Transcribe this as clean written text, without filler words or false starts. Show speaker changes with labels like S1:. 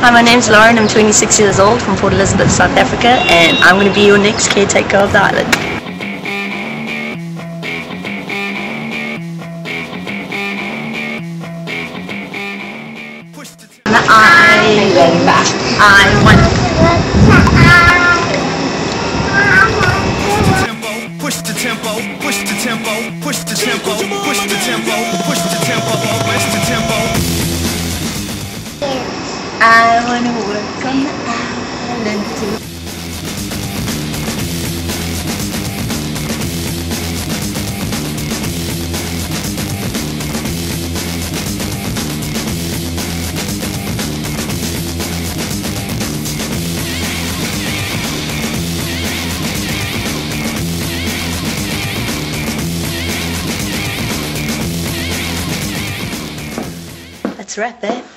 S1: Hi, my name's Lauren. I'm 26 years old from Port Elizabeth, South Africa, and I'm going to be your next caretaker of the island. I won.
S2: Push the tempo, push the tempo, push the tempo, push the tempo, push the tempo, push the tempo.
S1: I want to work on the island too. That's right, babe.